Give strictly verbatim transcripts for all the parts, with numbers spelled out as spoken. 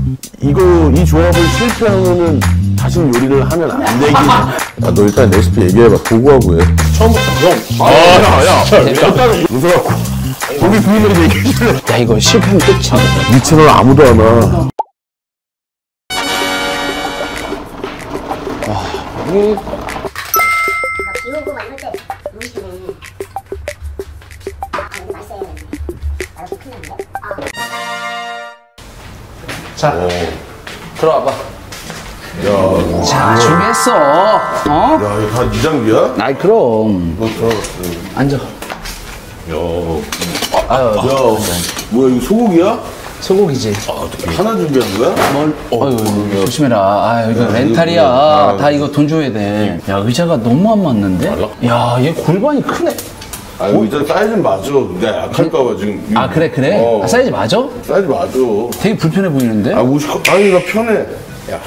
이거 이 조합을 실패하면은 다시는 요리를 하면 안 되긴. 아, 너 일단 레시피 얘기해봐. 보고하고 해. 처음부터 형. 아, 야, 야. 일단은 웃어갖고 고기 부위를 얘기해줄래? 야, 이거 실패하면 끝이야. 네 채널 아무도 안 와. 와, 이게. 비오고만 할 때 음식은 아 이거 맛있어야 되는데 나도 큰일 났네. 자, 오. 들어와봐. 야, 자, 준비했어. 어? 야, 이거 다 네 장비야? 아이, 그럼. 너 들어갔어. 앉아. 야, 아유, 야, 뭐야 이거 소고기야? 소고기지. 하나 준비한 거야? 뭘? 어, 아유, 조심해라. 아, 이거 야, 렌탈이야. 이거 뭐야. 다 이거 돈 줘야 돼. 야, 의자가 너무 안 맞는데? 야, 얘 골반이 크네. 아, 의자 사이즈는 맞아. 내가 약할까봐 지금. 아, 그래, 그래? 어. 아, 사이즈 맞아? 사이즈 맞아. 되게 불편해 보이는데? 아, 옷이, 커- 아니, 나 편해. 야.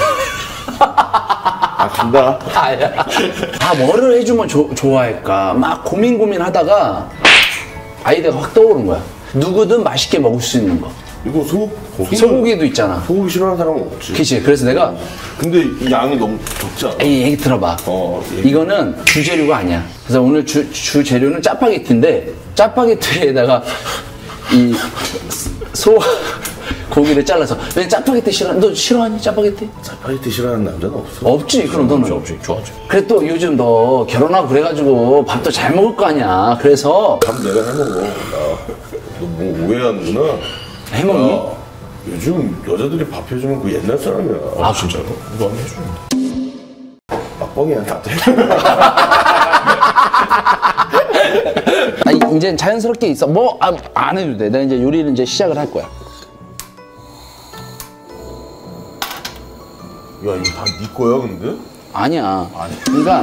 아, 간다. 아야. 아, 뭐를 해주면 조, 좋아할까? 막 고민 고민 하다가 아이디어가 확 떠오른 거야. 누구든 맛있게 먹을 수 있는 거. 이거 소, 소고기, 소고기도 있잖아. 소고기 싫어하는 사람은 없지. 그치. 그래서 내가, 근데 이 양이 너무 적지 않아? 에이, 얘기 들어봐. 어, 얘기. 이거는 주재료가 아니야. 그래서 오늘 주, 주재료는 짜파게티인데, 짜파게티에다가 이 소, 고기를 잘라서. 왜 짜파게티 싫어? 너 싫어하니? 짜파게티? 짜파게티 싫어하는 남자는 없어. 없지. 그럼 너는? 없지, 좋아하지. 그래 또 요즘 너 결혼하고 그래가지고 밥도 잘 먹을 거 아니야. 그래서 밥 내가 해먹어. 나, 너 뭐 오해하는구나. 해먹니? 야, 요즘 여자들이 밥 해주면 그 옛날 사람이야. 아, 진짜로? 이거 안 해주는데. 막뻥이야, 나한테. 아니 이제 자연스럽게 있어. 뭐 안 해도 돼. 내가 이제 요리를 이제 시작을 할 거야. 야, 이거 다 네 거야, 근데? 아니야. 그러니까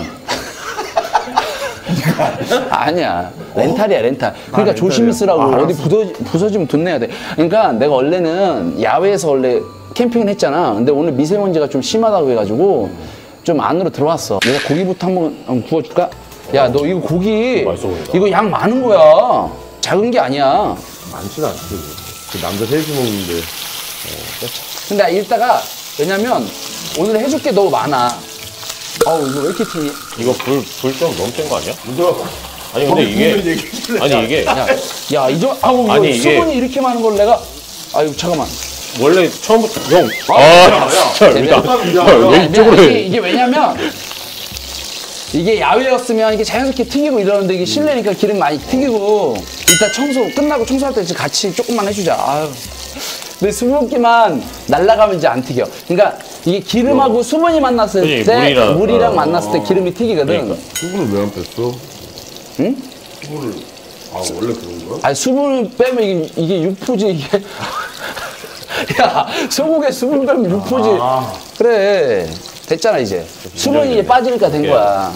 아니야. 렌탈이야, 렌탈. 그러니까 아, 조심히 쓰라고. 아, 어디 부서, 부서지면 돈 내야 돼. 그러니까 내가 원래는 야외에서 원래 캠핑을 했잖아. 근데 오늘 미세먼지가 좀 심하다고 해가지고 좀 안으로 들어왔어. 내가 고기부터 한번, 한번 구워줄까? 야, 너 이거 고기, 맛있어 보인다. 이거 양 많은 거야. 작은 게 아니야. 많진 않지. 그 남자 셋이 먹는데. 근데 이따가, 왜냐면 오늘 해줄 게 너무 많아. 어우, 이거 왜 이렇게 튀니? 이거 불, 불 좀 너무 센 거 아니야? 누가 아니, 근데 이게. 아니, 이게. 야, 야, 이거, 아우, 이거 아니, 이게- 수분이 이렇게 많은 걸 내가, 아유, 잠깐만. 원래 처음부터. 형. 아, 아, 진짜. 쟤네. 야, 야, 왜 이쪽으로 이게, 해? 이게 왜냐면, 이게 야외였으면 이게 자연스럽게 튀기고 이러는데 이게 실내니까 기름 많이 튀기고, 이따 청소, 끝나고 청소할 때 같이 조금만 해주자. 아유. 근데 수분기만 날아가면 이제 안 튀겨. 그러니까 이게 기름하고 수분이 만났을 그치, 때, 물이랑. 물이랑 어. 만났을 때 기름이 튀기거든. 그러니까. 수분을 왜 안 뺐어? 응? 수분을, 아, 원래 그런 거야? 아니, 수분을 빼면 이게, 이게 육포지, 이게. 야, 소고기에 수분 빼면 육포지. 아. 그래. 됐잖아, 이제. 수분이 이제 빠지니까 된 거야.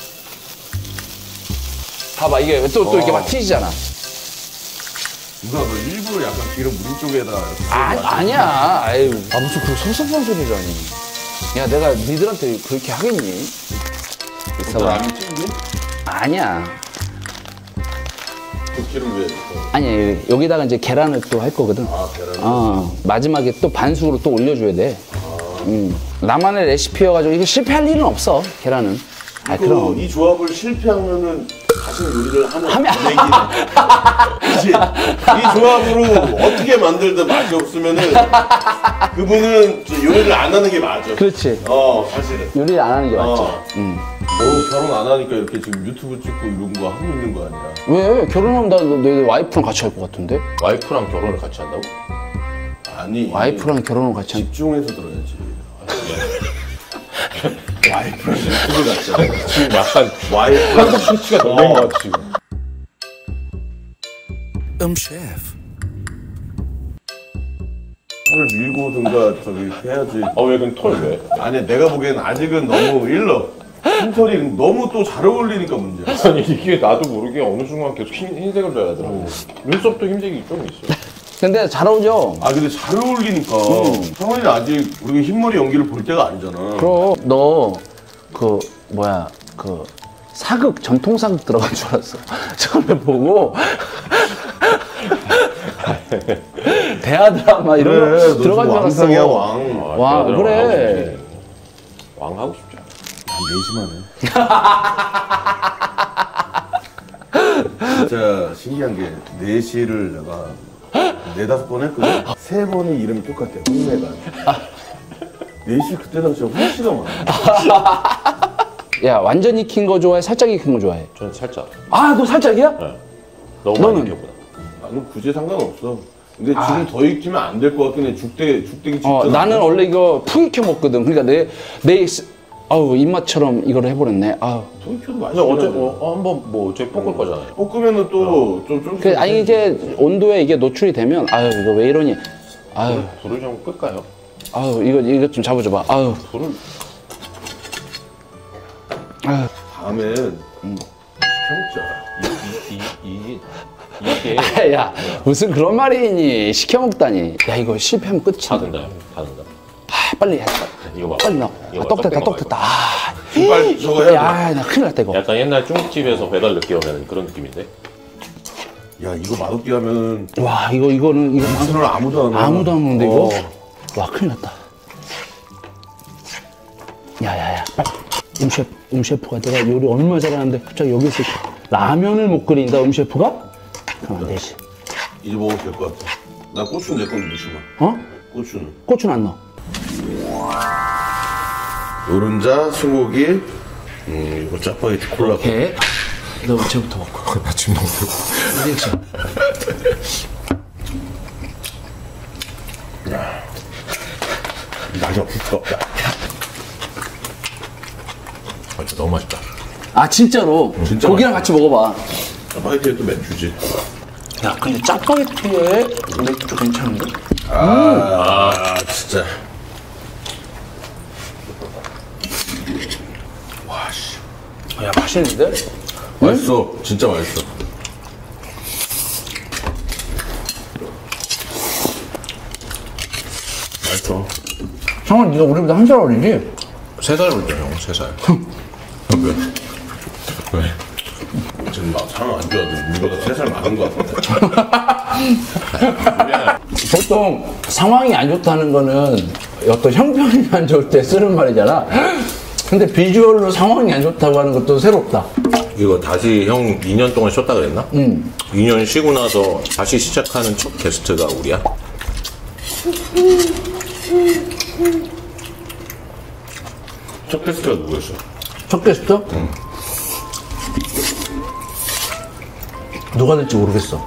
봐봐, 이게 또, 또 이렇게 막 튀지잖아. 누가 너 일부러 약간 기름 무린 쪽에다. 아, 아니야. 아유. 아, 무슨 그 섭섭한 소리라니. 야, 내가 니들한테 그렇게 하겠니? 있어봐. 안 튀니? 아니야. 그 기름 왜? 아니, 여기다가 이제 계란을 또 할 거거든. 아, 계란. 어, 마지막에 또 반숙으로 또 올려줘야 돼. 음. 나만의 레시피여가지고 이거 실패할 일은 없어, 계란은. 아, 그, 그럼. 이 조합을 실패하면은 다시는 요리를 하면 하면 안 되긴. 그치? 이 조합으로 어떻게 만들든 맛이 없으면은 그분은 저 요리를 안 하는 게 맞아. 그렇지. 어, 사실은. 요리를 안 하는 게 맞지. 어. 음. 너 결혼 안 하니까 이렇게 지금 유튜브 찍고 이런 거 하고 있는 거 아니야? 왜? 결혼하면 나 내 와이프랑 같이 할 것 같은데? 와이프랑 결혼을 같이 한다고? 아니. 와이프랑 결혼을 같이 한. 집중해서 들어야지. 와이프랑 유튜브 같이 하는 지금 약간 와이프랑 스위치가 더 된 거 같아, 지금. 음, 셰프. 털을 밀고든가 저기 해야지. 아, 왜, 그럼 털 왜? 아니, 내가 보기엔 아직은 너무 일러. 흰털이 너무 또 잘 어울리니까 문제야. 아니, 이게 나도 모르게 어느 순간 계속 흰, 흰색을 줘야 하더라고. 눈썹도 흰색이 좀 있어. 근데 잘 어울려. 아, 근데 잘 어울리니까. 성원이는 아직 우리가 흰머리 연기를 볼 때가 아니잖아. 그럼 너 그 뭐야 그 사극 전통 사극 들어간 줄 알았어. 처음에 보고 대하드라마 이런 그래, 거 너 들어간 줄 지금 왕상이야 알았어. 왕. 와, 대하드라마 그래. 왕 하고 싶지 내심하네. 진짜 신기한 게 내시를 내가 네다섯 번 했거든. 세 번이 이름이 똑같아. 홍매가. 내시 그때 당시에 훨씬 많아. 야, 완전 익힌 거 좋아해? 살짝 익힌 거 좋아해? 저는 살짝. 아, 너 살짝이야? 네. 너무 너는? 많이 익혀보다. 나는 굳이 상관없어. 근데 지금 더 익히면 안 될 것 같긴 해. 죽대, 죽대기 직전. 어, 나는 원래 이거 푹 익혀 먹거든. 그러니까 내, 내, 아우, 입맛처럼 이걸 해버렸네. 아우. 더 익혀도 근데 맛있어. 어째 뭐 어, 한번 뭐 저희 볶을 거잖아요. 볶으면은 또 좀 좀. 그, 아니, 이게 온도에 이게 노출이 되면, 아유, 이거 왜 이러니? 아유, 불을 좀 끌까요? 아유, 이거, 이거 좀 잡아줘봐. 아유, 불을 아유. 다음엔 음. 시켜먹자. 이이 이 이게 야, 무슨 그런 말이 있니? 시켜 먹다니. 야, 이거 실패하면 다 끝이다. 된다요. 다 된다. 아, 빨리 해. 이거 봐. 빨리 나와. 이거 아, 떡 됐다, 떡 떡 빼먹어, 됐다. 아, 빨리 저거 해야 돼. 야, 나 큰일 났다, 이거. 약간 옛날 중국집에서 배달 늦게 오면 그런 느낌인데. 야 이거 맛없게 하면 와, 이거, 이거는, 이거 손을 아무도 안 해. 아무도 안 먹는데, 이거? 어. 와, 큰일 났다. 야, 야, 야, 빨리. 음셰프, 음셰프가 내가 요리 얼마나 잘하는데 갑자기 여기서 라면을 못 끓인다, 음셰프가? 그럼 안 되지. 이제 먹으면 될 것 같아. 나 고추는 내 건데 무시마. 어? 고추는. 고추는 안 넣어. 노른자, 소고기, 음 이거 짜파게티 콜라. 오케이. 너 음셰부터 먹고. 나 지금 너무 리액션. 맛이 없어. 아, 진짜 너무 맛있다. 아, 진짜로? 진짜 고기랑 같이 먹어봐. 짜파게티에 또 맥주지. 야, 근데 짜파게티에 맥주 괜찮은데? 아, 진짜. 와 씨. 야, 맛있는데? 맛있어. 진짜 맛있어. 맛있어. 형은 네가 우리보다 한 살 어리지? 세 살 올때 형, 세 살. 왜? 왜? 지금 막 상황 안 좋아도 우리보다 세 살 많은 것 같은데. 보통 상황이 안 좋다는 거는 어떤 형편이 안 좋을 때 쓰는 말이잖아. 근데 비주얼로 상황이 안 좋다고 하는 것도 새롭다. 이거 다시 형 이 년 동안 쉬었다 그랬나? 응. 이 년 쉬고 나서 다시 시작하는 첫 게스트가 우리야? 첫 게스트가 누구였어? 첫 게스트? 응. 누가 될지 모르겠어.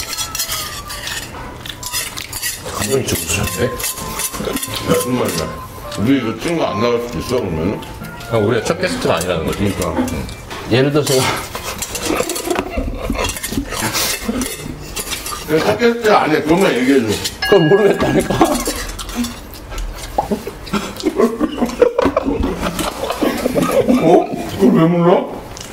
감정이 좀 무서운데? 무슨 말이야? 우리 이거 찍은 거 안 나갈 수도 있어, 그러면은? 아, 우리가 첫 게스트가 아니라는 거지. 그러니까. 예를 들어서 그냥 첫 게스트 아니야. 그것만 얘기해줘. 그걸 모르겠다니까. 어? 그걸 왜 몰라?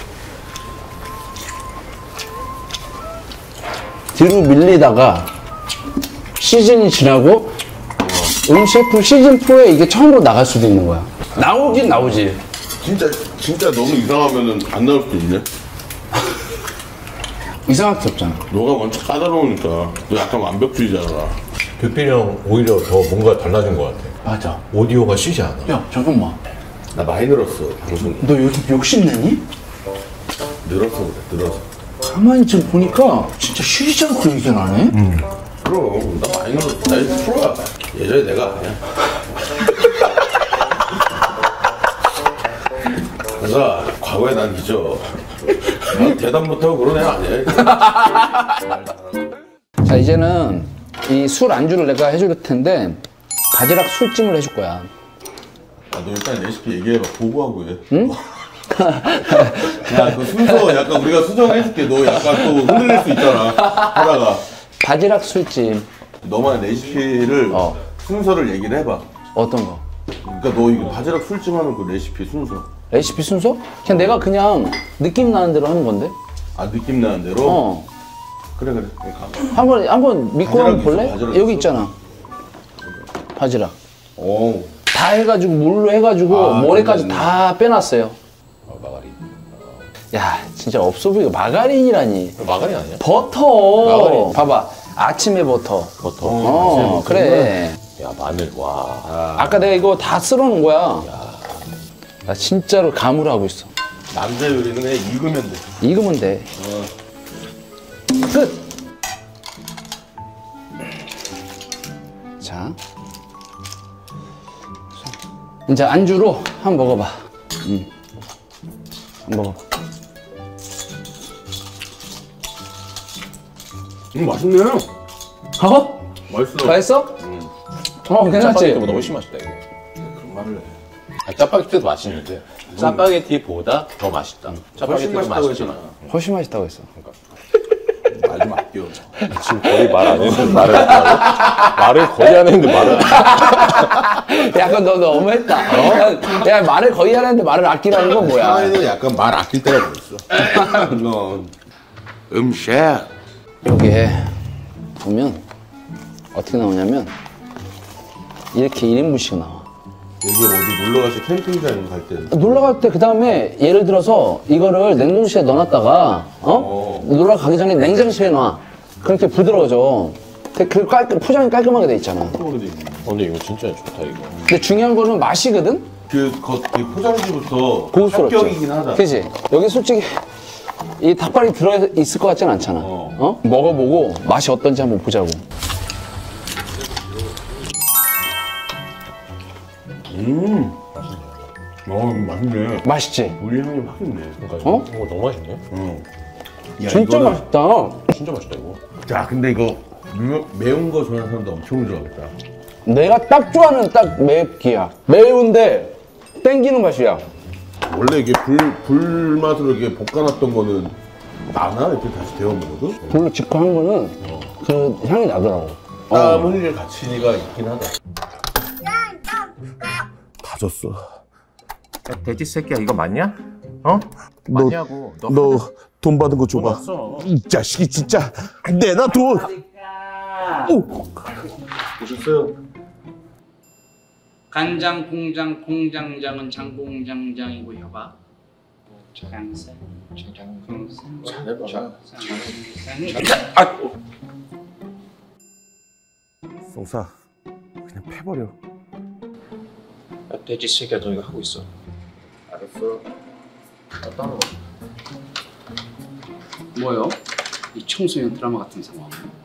뒤로 밀리다가 시즌이 지나고 음셰프 시즌사에 이게 처음으로 나갈 수도 있는 거야. 나오긴 나오지. 진짜, 진짜 너무 이상하면은 안 나올 수도 있네? 이상할 게 없잖아. 너가 먼저 까다로우니까. 너 약간 완벽주의자라. 규필이 형 오히려 더 뭔가 달라진 것 같아. 맞아. 오디오가 쉬지 않아. 야, 잠깐만. 나 많이 늘었어, 방송이. 너 요즘 욕심내니? 늘었어, 그래, 늘었어. 가만히 지금 보니까 진짜 쉬지 않고 얘기를 안 해? 그럼, 나 많이 늘었어. 나 이제 프로야. 예전에 내가 아니야. 내가 과거에 난 잊어. 난 대답 못하고 그런 애 아니야. 자, 이제는 이 술 안주를 내가 해줄 텐데 바지락 술찜을 해줄 거야. 야, 너 일단 레시피 얘기해봐. 보고하고 해. 응? 야, 그 순서 약간 우리가 수정해줄게. 너 약간 또 흔들릴 수 있잖아. 하다가. 바지락 술찜. 너만 레시피를, 어. 순서를 얘기를 해봐. 어떤 거? 그러니까 너 이거 바지락 술찜 하는 그 레시피 순서. 레시피 순서? 그냥 내가 그냥 느낌 나는 대로 하는 건데? 아, 느낌 나는 대로? 어. 그래, 그래. 그래, 가. 한번 한번 믿고 바지락 한번 볼래? 있어, 바지락 여기 있어? 있잖아. 바지락. 오. 다 해가지고 물로 해가지고 아, 모래까지 그러네. 다 빼놨어요. 어, 마가린. 야, 진짜 없어 보이고 마가린이라니. 마가린 아니야? 버터. 마가린. 봐봐. 아침에 버터. 버터. 어, 그래. 야, 마늘, 와. 아까 내가 이거 다 쓸어놓은 거야. 나 진짜로 감으로 하고 있어. 남자 요리는 그냥 익으면 돼. 익으면 돼. 끝! 자. 이제 안주로 한번 먹어봐. 음. 한번 먹어봐. 음, 맛있네. 어? 맛있어. 맛있어? 어, 괜찮지? 짜파게티보다 훨씬 맛있다, 이게. 그런 말을 해. 아, 짜파게티도 맛있는데, 짜파게티보다 더 맛있다. 짜파게티도 맛있다고 맛있잖아. 했잖아. 훨씬 맛있다고 했어. 말 좀 아껴. 지금 거의 말 안 했는데 말을 했다고? 말을 거의 안 했는데 말을 약간 너 너무했다. 어? 야, 말을 거의 안 했는데 말을 아끼라는 건 뭐야? 사회는 약간 말 아낄 때가 좀 있어. 너 음셰프. 여기에 보면 어떻게 나오냐면 이렇게 일 인분씩 나와. 여기 어디 놀러 가서 캠핑장 갈 때. 놀러 갈 때 그 다음에 예를 들어서 이거를 냉동실에 넣어놨다가 어? 놀러 가기 전에 냉장실에 놔. 그렇게 부드러워져. 근데 그 깔끔, 포장이 깔끔하게 돼 있잖아. 근데 이거 진짜 좋다, 이거. 근데 중요한 거는 맛이거든? 그, 거, 그 포장지부터 고급스럽지. 합격이긴 하다. 그지? 여기 솔직히 이 닭발이 들어있을 것 같진 않잖아. 어. 어? 먹어보고 맛이 어떤지 한번 보자고. 음. 어, 맛있네. 맛있지? 우리 향이 확 있네. 그러니까 어? 이거 너무 맛있네. 응. 야, 진짜 이거는- 맛있다. 진짜 맛있다, 이거. 자, 근데 이거 매, 매운 거 좋아하는 사람도 엄청 좋아하겠다. 내가 딱 좋아하는 딱 맵기야. 매운데 땡기는 맛이야. 원래 이게 불, 불맛으로 이렇게 볶아놨던 거는 나나? 이렇게 다시 데워 먹어도? 불로 직화 한 거는 그 향이 나더라고. 땀 흘릴 가치가 있긴 하다. 다 졌어. 야, 돼지 새끼야, 이거 맞냐? 어? 맞냐고. 너, 너 돈 받은 거 줘봐. 없어. 이 자식이 진짜. 내놔 돈! 오! 오셨어요? 간장 공장 공장장은 장공장장이고 여봐. 장생 장공생 잘해봐. 아, 송사, 그냥 패버려. 돼지 새끼야 너 이거 하고 있어. 알았어. 따로. 뭐요? 이 청소년 드라마 같은 상황.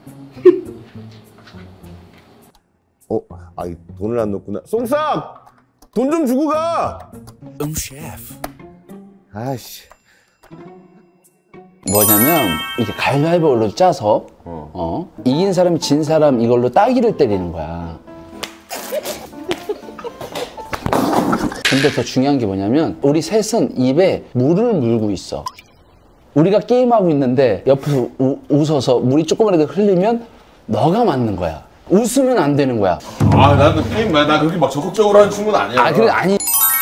어? 아이, 돈을 안 넣었구나. 송삼! 돈 좀 주고 가! 음, 셰프. 아이씨. 뭐냐면 이렇게 가위바위보로 짜서 어. 어? 이긴 사람이 진 사람 이걸로 따기를 때리는 거야. 근데 더 중요한 게 뭐냐면 우리 셋은 입에 물을 물고 있어. 우리가 게임하고 있는데 옆에서 우, 웃어서 물이 조금이라도 흘리면 너가 맞는 거야. 웃으면 안 되는 거야. 아, 나는 게임, 나, 나 그렇게 막 적극적으로 하는 친구는 아니야. 아, 그래, 아니.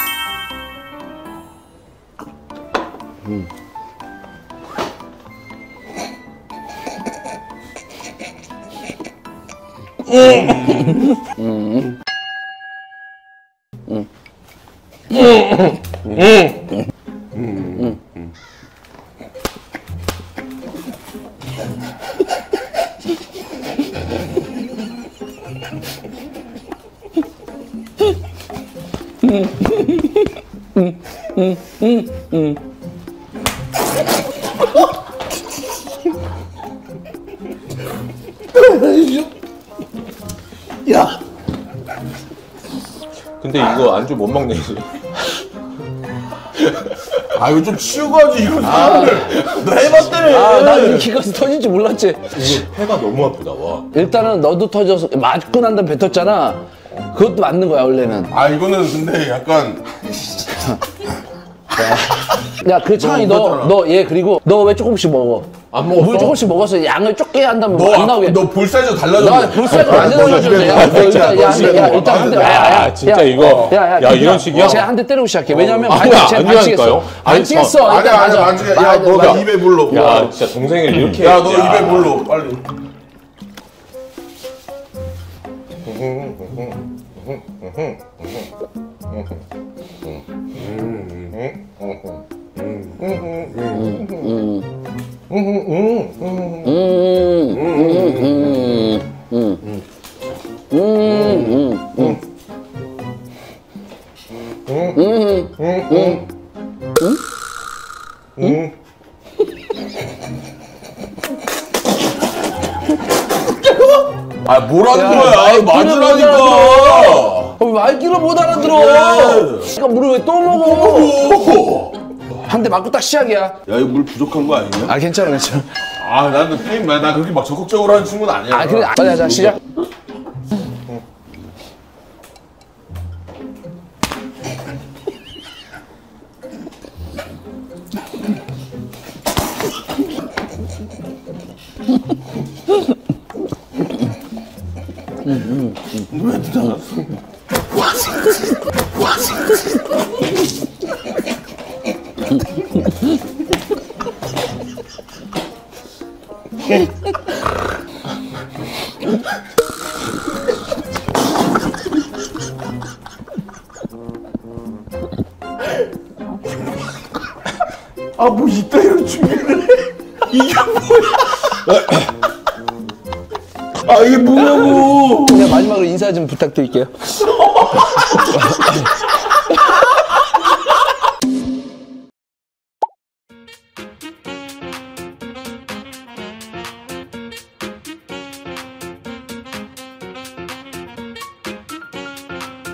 야! 근데 이거 안주 못 먹네, 이제. 아, 이거 좀 치우고 하지, 이런 사람을. 너 해봤다며! 아, 나 이렇게 가서 터질 줄 몰랐지. 이거 회가 너무 아프다, 와. 일단은 너도 터져서 맞고 난 다음에 뱉었잖아. 그것도 맞는 거야, 원래는. 아, 이거는 근데 약간. 야, 그 창이 너 너, 먹었잖아. 너 얘 그리고 너 왜 조금씩 먹어? 안 먹었어? 물 조금씩 먹어서 양을 적게 한다면 너, 뭐 안 나오게. 너 볼 사이즈 달라졌네. 나 불쌍해 안 되는 야, 너 일단 야, 야, 야, 일단 한 대. 야, 야, 아, 진짜 야, 이거. 야, 야, 야, 이런 식이야? 제가 한 대 때리고 시작해. 왜냐면 아, 반칙, 아니야, 쟤 아니라니까요. 반칙했어. 아니, 반칙했어. 아니야, 일단 아니야, 맞아. 만지게. 야, 맞아, 너 나 맞아. 입에 물러. 야, 진짜 동생을 이렇게. 야, 너 입에 물러. 빨리. 음, 음, 음. 응? 응? 응? 응? 응? 아 뭐라는 야, 거야? 말귀를 맞으라니까. 어, 말귀를 못 알아들어. 그러니까 물을 왜 또 먹어? 한 대 맞고 딱 시작이야. 야 이거 물 부족한 거 아니냐? 아 괜찮아 괜찮아. 아 나는 게임 나 그렇게 막 적극적으로 하는 친구는 아니야. 아 그래 빨리 하자 시작. 왜 들어갔어? 아 뭐 이따위로 준비를 해? 이게 뭐야? 아 이게 뭐냐고? 그냥 마지막으로 인사 좀 부탁드릴게요.